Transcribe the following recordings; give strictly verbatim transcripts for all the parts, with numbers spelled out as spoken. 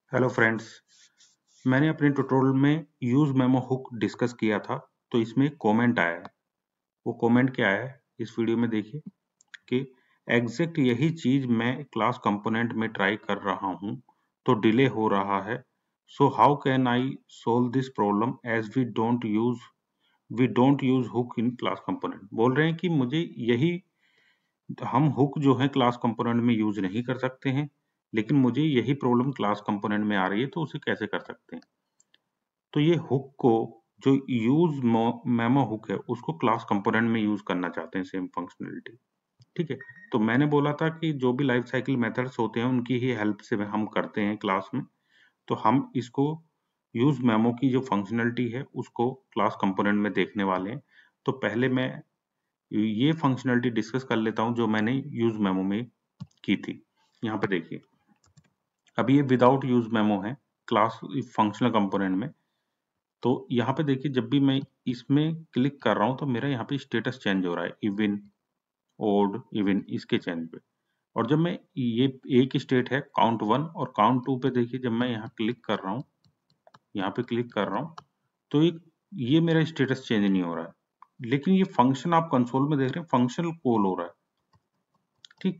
Hello friends, मैंने अपने tutorial में यूज मेमो हुक डिस्कस किया था। तो इसमें एक कमेंट आया है। वो कमेंट क्या है इस वीडियो में देखिए कि एग्जैक्ट यही चीज मैं क्लास कंपोनेंट में ट्राई कर रहा हूं तो डिले हो रहा है। So how can I solve this problem as we don't use we don't use hook in class component. बोल रहे हैं कि मुझे यही हम हुक जो है क्लास कंपोनेंट में यूज नहीं कर सकते हैं, लेकिन मुझे यही प्रॉब्लम क्लास कंपोनेंट में आ रही है, तो उसे कैसे कर सकते हैं। तो ये हुक को जो यूज मेमो हुक है उसको क्लास कंपोनेंट में यूज करना चाहते हैं सेम फंक्शनलिटी। ठीक है, तो मैंने बोला था कि जो भी लाइफ साइकिल मेथड्स होते हैं उनकी ही हेल्प से हम करते हैं क्लास में। तो हम इसको यूज मेमो की जो फंक्शनलिटी है उसको क्लास कंपोनेंट में देखने वाले हैं। तो पहले मैं ये फंक्शनलिटी डिस्कस कर लेता हूं जो मैंने यूज मेमो में की थी। यहाँ पे देखिए, अभी ये विदाउट यूज मेमो है क्लास फंक्शनल कंपोनेंट में। तो यहाँ पे देखिए, जब भी मैं इसमें क्लिक कर रहा हूँ तो मेरा यहाँ पे स्टेटस चेंज हो रहा है, इवन ओड इवन इसके चेंज पे। और जब मैं ये एक स्टेट है काउंट वन और काउंट टू पे देखिए, जब मैं यहाँ क्लिक कर रहा हूँ यहाँ पे क्लिक कर रहा हूँ तो एक ये मेरा स्टेटस चेंज नहीं हो रहा है, लेकिन ये फंक्शन आप कंसोल में देख रहे हैं फंक्शन कॉल हो रहा है। ठीक,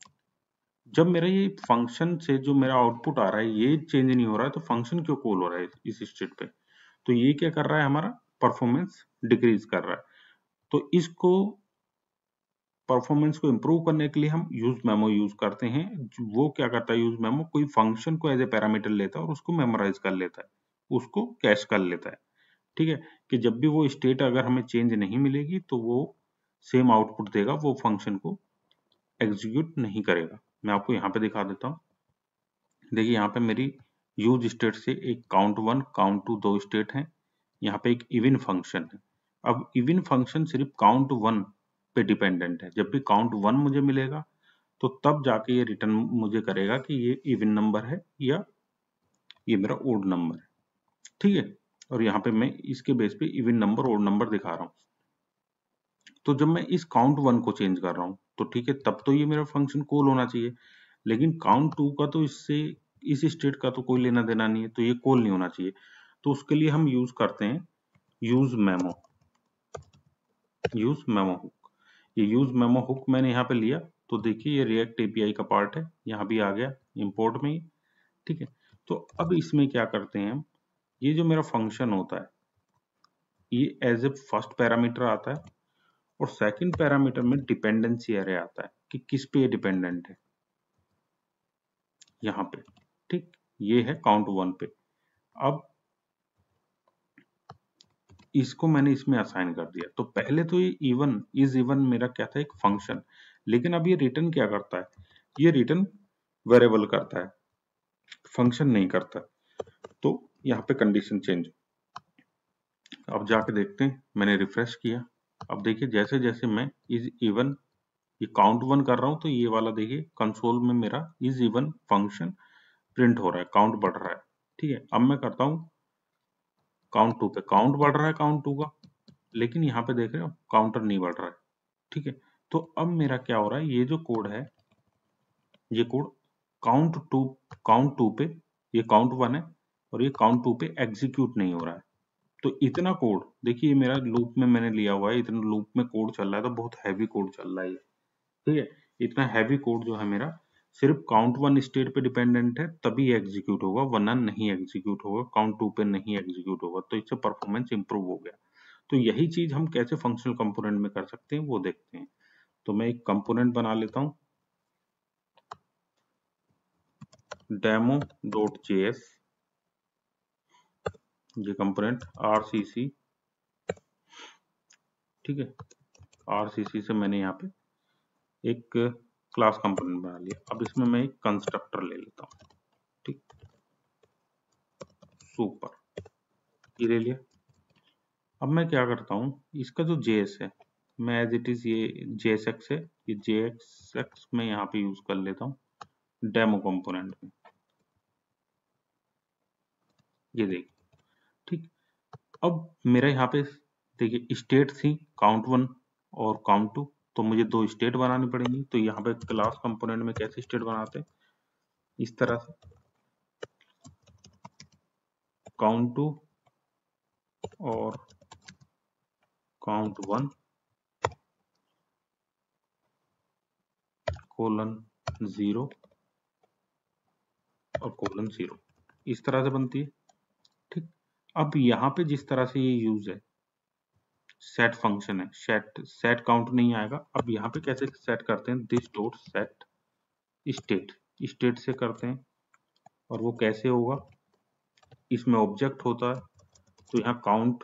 जब मेरा ये फंक्शन से जो मेरा आउटपुट आ रहा है ये चेंज नहीं हो रहा है, तो फंक्शन क्यों कॉल हो रहा है इस स्टेट पे। तो ये क्या कर रहा है, हमारा परफॉर्मेंस डिक्रीज कर रहा है। तो इसको परफॉर्मेंस को इम्प्रूव करने के लिए हम यूज मेमो यूज करते हैं। वो क्या करता है, यूज मेमो कोई फंक्शन को एज ए पैरामीटर लेता है और उसको मेमोराइज कर लेता है, उसको कैश कर लेता है। ठीक है, कि जब भी वो स्टेट अगर हमें चेंज नहीं मिलेगी तो वो सेम आउटपुट देगा, वो फंक्शन को एग्जीक्यूट नहीं करेगा। मैं आपको यहाँ पे दिखा देता हूँ। देखिए, यहाँ पे मेरी यूज स्टेट से एक काउंट वन काउंट टू दो स्टेट हैं। यहाँ पे एक इवन फंक्शन है। अब इवन फंक्शन सिर्फ काउंट वन पे डिपेंडेंट है। जब भी काउंट वन मुझे मिलेगा तो तब जाके ये रिटर्न मुझे करेगा कि ये इवन नंबर है या ये मेरा ओड नंबर है। ठीक है, और यहाँ पे मैं इसके बेस पे इवन नंबर ओड नंबर दिखा रहा हूँ। तो जब मैं इस काउंट वन को चेंज कर रहा हूँ तो ठीक है, तब तो ये मेरा फंक्शन कॉल होना चाहिए। लेकिन काउंट टू का तो इससे इस स्टेट का तो कोई लेना देना नहीं है, तो ये कॉल नहीं होना चाहिए। तो उसके लिए हम यूज करते हैं use memo use memo hook. ये यूज मेमो हुक मैंने यहाँ पे लिया, तो देखिए ये रिएक्ट एपीआई का पार्ट है, यहाँ भी आ गया इंपोर्ट में ही। ठीक है, तो अब इसमें क्या करते हैं हम, ये जो मेरा फंक्शन होता है ये एज ए फर्स्ट पैरामीटर आता है और सेकंड पैरामीटर में डिपेंडेंसी एरे आता है कि किस पे ये डिपेंडेंट है, यहाँ पे। ठीक, ये है काउंट वन पे। अब इसको मैंने इसमें असाइन कर दिया। तो पहले तो ये इवन इज इवन मेरा क्या था, एक फंक्शन। लेकिन अब ये रिटर्न क्या करता है, ये रिटर्न वेरिएबल करता है, फंक्शन नहीं करता। तो यहाँ पे कंडीशन चेंज। अब जाके देखते हैं, मैंने रिफ्रेश किया। अब देखिए, जैसे जैसे मैं इज इवन ये काउंट वन कर रहा हूं तो ये वाला देखिए कंसोल में मेरा इज इवन फंक्शन प्रिंट हो रहा है, काउंट बढ़ रहा है। ठीक है, अब मैं करता हूँ काउंट टू पे, काउंट बढ़ रहा है काउंट टू का, लेकिन यहाँ पे देख रहे हो काउंटर नहीं बढ़ रहा है। ठीक है, तो अब मेरा क्या हो रहा है, ये जो कोड है ये code count two count two पे, ये काउंट वन है और ये काउंट टू पे एग्जीक्यूट नहीं हो रहा है। तो इतना कोड देखिए, ये मेरा लूप में मैंने लिया हुआ है, इतना लूप में कोड चल रहा है, तो बहुत हैवी कोड चल रहा है। ठीक है, इतना हैवी कोड जो है मेरा सिर्फ काउंट वन स्टेट पे डिपेंडेंट है, तभी एग्जीक्यूट होगा, वरना नहीं एग्जीक्यूट होगा, काउंट टू पे नहीं एग्जीक्यूट होगा। तो इससे परफॉर्मेंस इंप्रूव हो गया। तो यही चीज हम कैसे फंक्शनल कंपोनेंट में कर सकते हैं वो देखते हैं। तो मैं एक कंपोनेंट बना लेता हूं, डेमो डॉट जेएस। ये कंपोनेंट आरसीसी, ठीक है, आरसीसी से मैंने यहाँ पे एक क्लास कंपोनेंट बना लिया। अब इसमें मैं एक कंस्ट्रक्टर ले लेता हूँ। ठीक, सुपर, ये ले लिया। अब मैं क्या करता हूँ, इसका जो जेएस है मैं एज इट इज ये जेएसएक्स है, ये जेएसएक्स में यहाँ पे यूज कर लेता हूँ डेमो कंपोनेंट में। ये देखिए, ठीक। अब मेरा यहाँ पे देखिए स्टेट थी काउंट वन और काउंट टू, तो मुझे दो स्टेट बनानी पड़ेंगी। तो यहाँ पे क्लास कंपोनेंट में कैसे स्टेट बनाते हैं, इस तरह से काउंट टू और काउंट वन कोलन जीरो और कोलन जीरो, इस तरह से बनती है। ठीक, अब यहाँ पे जिस तरह से ये यूज है, सेट फंक्शन है, सेट सेट काउंट नहीं आएगा। अब यहाँ पे कैसे सेट करते हैं, this dot set state, state से करते हैं। और वो कैसे होगा, इसमें ऑब्जेक्ट होता है, तो यहाँ काउंट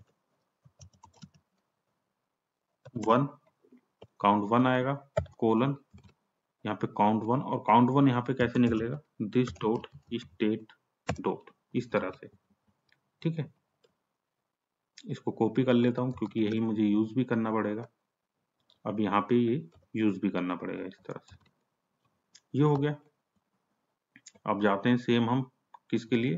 वन, काउंट वन आएगा, कोलन यहाँ पे काउंट वन, और काउंट वन यहाँ पे कैसे निकलेगा, दिस डॉट स्टेट डॉट, इस तरह से। ठीक है, इसको कॉपी कर लेता हूँ क्योंकि यही मुझे यूज भी करना पड़ेगा। अब यहाँ पे ये यूज भी करना पड़ेगा इस तरह से, ये हो गया। अब जाते हैं सेम हम किसके लिए,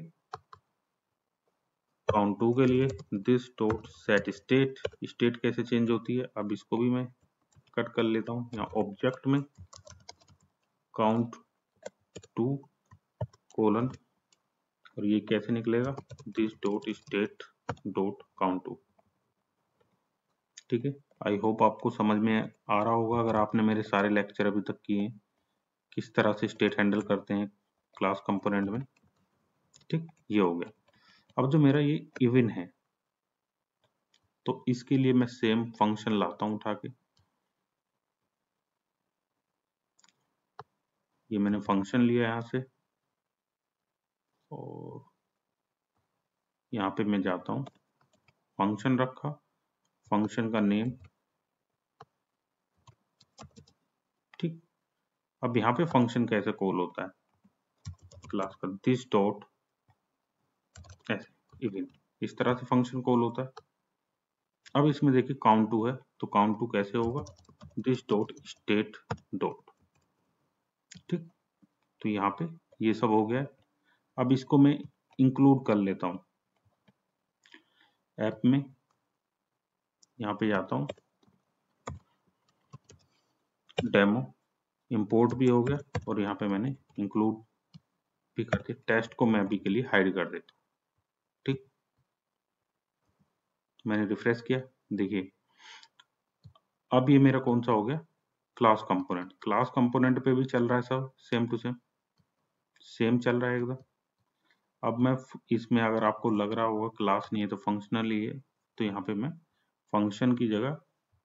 काउंट टू के लिए, this dot set state, state कैसे चेंज होती है, अब इसको भी मैं कट कर लेता हूँ। यहाँ ऑब्जेक्ट में काउंट टू कोलन, और ये कैसे निकलेगा, this dot state dot count two. ठीक है, आई होप आपको समझ में आ रहा होगा अगर आपने मेरे सारे लेक्चर अभी तक किए हैं, किस तरह से स्टेट हैंडल करते हैं क्लास कंपोनेंट में। ठीक, ये हो गया। अब जो मेरा ये इवन है, तो इसके लिए मैं सेम फंक्शन लाता हूं उठा के। ये मैंने फंक्शन लिया यहां से, और यहाँ पे मैं जाता हूं, फंक्शन रखा, फंक्शन का नेम। ठीक, अब यहाँ पे फंक्शन कैसे कॉल होता है, क्लास का दिस डॉट ऐसे इवन, इस तरह से फंक्शन कॉल होता है। अब इसमें देखिए काउंट टू है, तो काउंट टू कैसे होगा, दिस डॉट स्टेट डॉट। ठीक, तो यहाँ पे ये सब हो गया। अब इसको मैं इंक्लूड कर लेता हूँ ऐप में, यहाँ पे जाता हूँ, डेमो, इंपोर्ट भी हो गया, और यहाँ पे मैंने इंक्लूड भी कर दिया। टेस्ट को मैं अभी के लिए हाइड कर देता हूँ। ठीक, मैंने रिफ्रेश किया, देखिए अब ये मेरा कौन सा हो गया, क्लास कंपोनेंट। क्लास कंपोनेंट पे भी चल रहा है सब सेम टू सेम, सेम चल रहा है एकदम। अब मैं इसमें, अगर आपको लग रहा होगा क्लास नहीं है तो फंक्शनल ही है, तो यहाँ पे मैं फंक्शन की जगह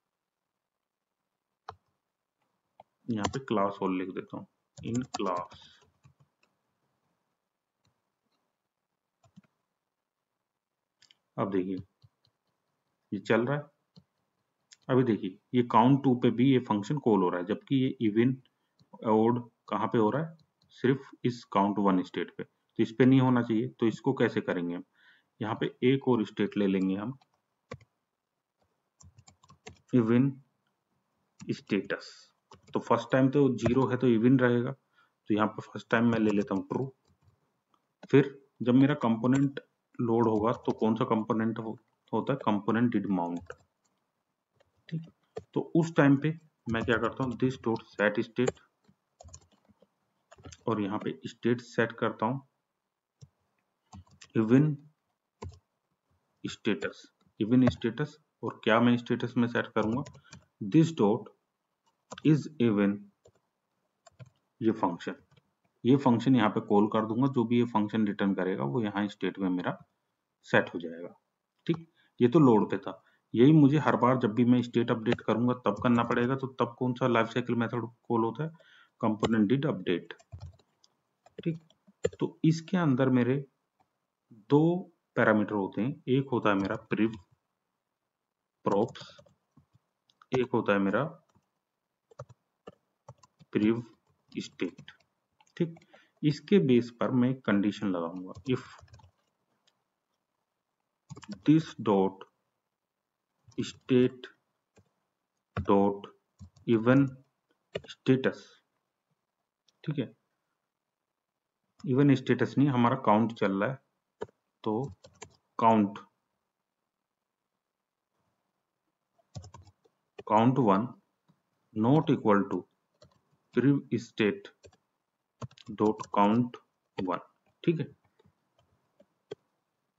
यहाँ पे क्लास और लिख देता हूँ, इन क्लास। अब देखिए ये चल रहा है। अभी देखिए ये काउंट टू पे भी ये फंक्शन कॉल हो रहा है, जबकि ये इवन ओड कहाँ पे हो रहा है, सिर्फ इस काउंट वन स्टेट पे, तो इस पे नहीं होना चाहिए। तो इसको कैसे करेंगे हम, यहाँ पे एक और स्टेट ले लेंगे हम, इवन स्टेटस। तो फर्स्ट टाइम तो जीरो है तो इवन रहेगा, तो यहाँ पे फर्स्ट टाइम मैं ले लेता हूँ ट्रू। फिर जब मेरा कंपोनेंट लोड होगा तो कौन सा कंपोनेंट हो, होता है, कंपोनेंट डिड माउंट। ठीक, तो उस टाइम पे मैं क्या करता हूँ, दिस डॉट सेट स्टेट, और यहाँ पे स्टेट सेट करता हूँ इवन स्टेटस, इवन स्टेटस। और क्या मैं स्टेटस में सेट करूंगा, दिस डॉट इज इवन, ये फंक्शन, ये फंक्शन यहाँ पे कॉल कर दूंगा, जो भी ये फंक्शन रिटर्न करेगा वो यहाँ स्टेट में मेरा सेट हो जाएगा। ठीक, ये तो लोड पे था, यही मुझे हर बार जब भी मैं स्टेट अपडेट करूंगा तब करना पड़ेगा। तो तब कौन सा लाइफ साइकिल मेथड कॉल होता है, कंपोनेंट डिड अपडेट। ठीक, तो इसके अंदर मेरे दो पैरामीटर होते हैं, एक होता है मेरा प्रिव प्रोप्स, एक होता है मेरा प्रिव स्टेट। ठीक, इसके बेस पर मैं कंडीशन लगाऊंगा, if this dot state dot even status. ठीक है, इवन स्टेटस नहीं, हमारा काउंट चल रहा है, तो count count one not equal to prev state dot count one. ठीक है,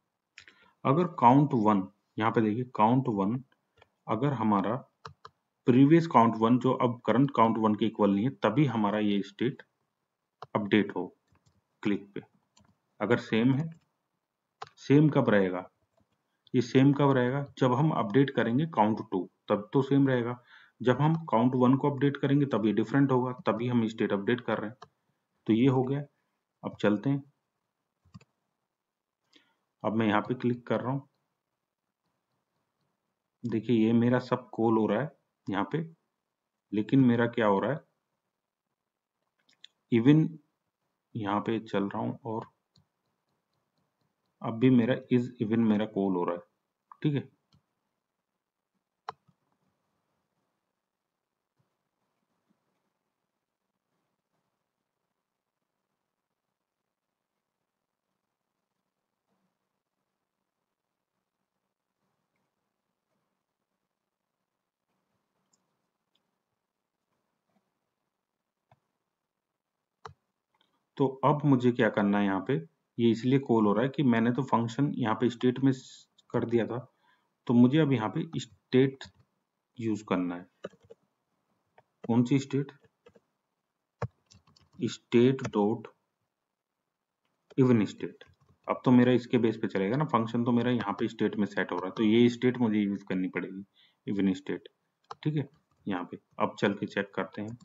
अगर काउंट वन, यहाँ पे देखिए काउंट वन, अगर हमारा प्रीवियस काउंट वन जो अब करंट काउंट वन के इक्वल नहीं है, तभी हमारा ये स्टेट अपडेट हो क्लिक पे। अगर सेम है, सेम कब रहेगा, ये सेम कब रहेगा, जब हम अपडेट करेंगे काउंट टू, तब तो सेम रहेगा। जब हम काउंट वन को अपडेट करेंगे तब ये डिफरेंट होगा, तभी हम स्टेट अपडेट कर रहे हैं। तो ये हो गया। अब चलते हैं, अब मैं यहाँ पे क्लिक कर रहा हूँ, देखिए ये मेरा सब कॉल हो रहा है यहाँ पे, लेकिन मेरा क्या हो रहा है, इवन यहाँ पे चल रहा हूँ और अब भी मेरा इज इवन मेरा कॉल हो रहा है, ठीक है। तो अब मुझे क्या करना है, यहाँ पे ये इसलिए कॉल हो रहा है कि मैंने तो फंक्शन यहाँ पे स्टेट में कर दिया था, तो मुझे अब यहाँ पे स्टेट यूज करना है। कौन सी state, state dot even state. अब तो मेरा इसके बेस पे चलेगा ना, फंक्शन तो मेरा यहाँ पे स्टेट में सेट हो रहा है, तो ये स्टेट मुझे यूज करनी पड़ेगी, इवन स्टेट, ठीक है। यहाँ पे अब चल के चेक करते हैं,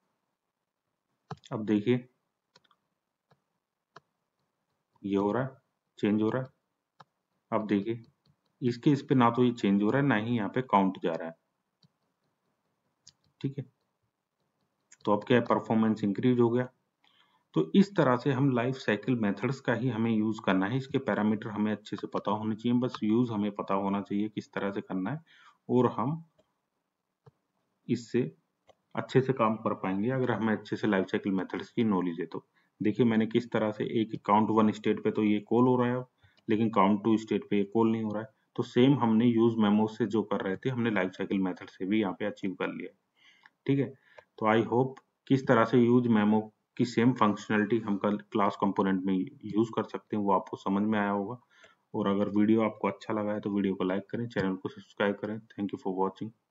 अब देखिए ये हो रहा है, चेंज हो रहा है। अब देखिए इसके इस पे ना तो ये चेंज हो रहा है, ना ही यहाँ पे काउंट जा रहा है, ठीक है। तो अब क्या है, परफॉर्मेंस इंक्रीज हो गया। तो इस तरह से हम लाइफ साइकिल मेथड्स का ही हमें यूज करना है, इसके पैरामीटर हमें अच्छे से पता होने चाहिए, बस यूज हमें पता होना चाहिए किस तरह से करना है, और हम इससे अच्छे से काम कर पाएंगे अगर हमें अच्छे से लाइफ साइकिल मेथड्स की नॉलेज है तो। देखिए मैंने किस तरह से एक काउंट वन स्टेट पे तो ये कॉल हो रहा है, लेकिन काउंट टू स्टेट पे ये कॉल नहीं हो रहा है। तो सेम हमने यूज मेमो से जो कर रहे थे, हमने लाइफ साइकिल मेथड से भी यहाँ पे अचीव कर लिया, ठीक है। तो आई होप किस तरह से यूज मेमो की सेम फंक्शनलिटी हम कल क्लास कंपोनेंट में यूज कर सकते हैं वो आपको समझ में आया होगा। और अगर वीडियो आपको अच्छा लगा है तो वीडियो को लाइक करें, चैनल को सब्सक्राइब करें। Thank you for watching.